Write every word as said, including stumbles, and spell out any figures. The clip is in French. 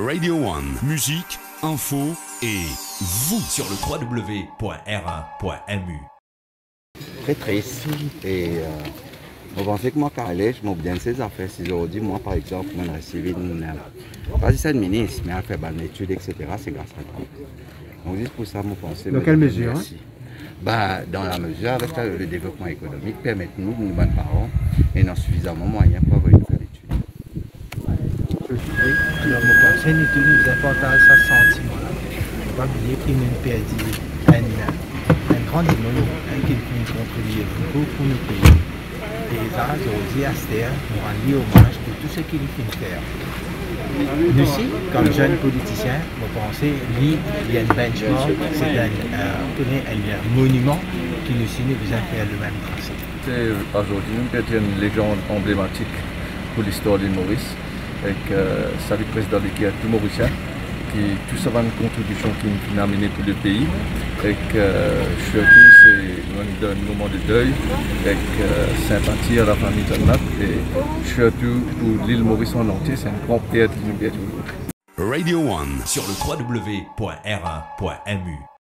Radio One, musique, info et vous sur le w w w point r un point m u. Très triste. Et euh, je pensais que moi, quand je m'en bien ces affaires, si aujourd'hui, moi, par exemple, je recevais une. Euh, pas si c'est le ministre, mais à faire une étude, et cetera, c'est grâce à toi. Donc, juste pour ça, mon pensée. Dans quelle mesure hein? Bah, dans la mesure avec le développement économique, permettre-nous, nous, bonnes parents, et non suffisamment moyens pour avoir une faire l'étude. Oui, alors mon pensée n'est plus important à ce sentiment-là. Il ne faut pas oublier qu'il nous perdu un, un grand démon qui nous contribue beaucoup pour nos pays. Et ça, aujourd'hui, à cette heure, nous rendons hommage pour tout ce qu'il fait faire. Nous aussi, comme jeunes politiciens, vous pensez, lui, il y a une benchmark, c'est un, euh, un monument qui nous signe vous a fait le même tracé. Aujourd'hui, nous avons une légende emblématique pour l'histoire de Maurice, avec euh, sa vice-président qui est tout Mauricien, qui tout ça va une contribution qui nous a amené pour le pays, et que euh, surtout c'est un moment de deuil, avec euh, sympathie à la famille de Nat, et surtout pour l'île Maurice en entier, c'est une grande perte qui nous perd toujours. Radio One sur le w w w point r un point m u.